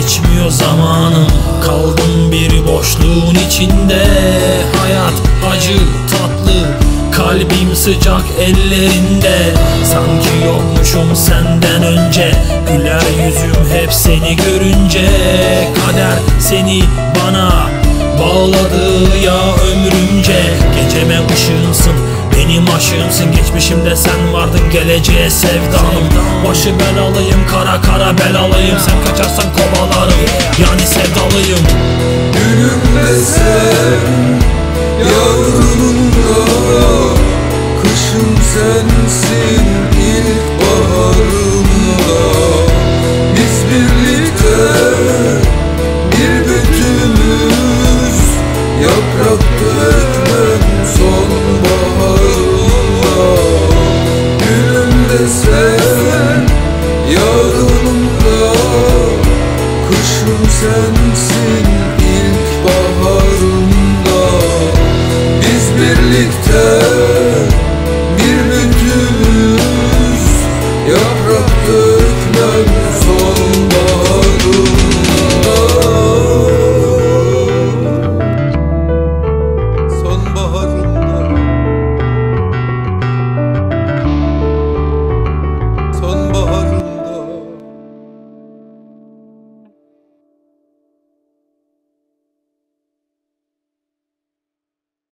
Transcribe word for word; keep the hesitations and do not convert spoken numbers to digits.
geçmiyor zamanım, kaldım bir boşluğun içinde. Hayat acı tatlı, kalbim sıcak ellerinde. Sanki yokmuşum senden önce, güler yüzüm hep seni görünce. Kader seni bana bağladı ya ömrümce. Geceme ışığımsın, benim aşığımsın. Geçmişimde sen vardın, geleceğe sevdalım. Başı belalıyım, kara kara belalıyım. Sen kaçarsan kovalarım, yani sevdalıyım. Günümde sen, yavrumda, kışım sensin, ilkbaharımda. Biz birlikte bir bütünüz, yaprak dökmem sonbaharımda. Günümde sen, yarınımda, kışım sensin, ilkbaharımda. Biz birlikte